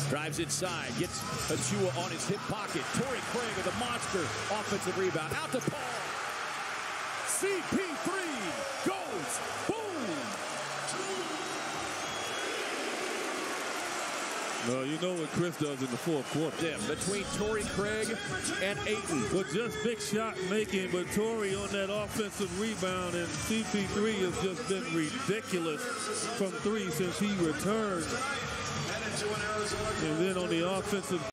Drives inside, gets Achua on his hip pocket. Torrey Craig with a monster offensive rebound. Out to Paul. CP3 goes. Boom. Well, you know what Chris does in the fourth quarter. Yeah, between Torrey Craig and Ayton. But just big shot making, but Torrey on that offensive rebound, and CP3 has just been ridiculous from three since he returned. And then on the offensive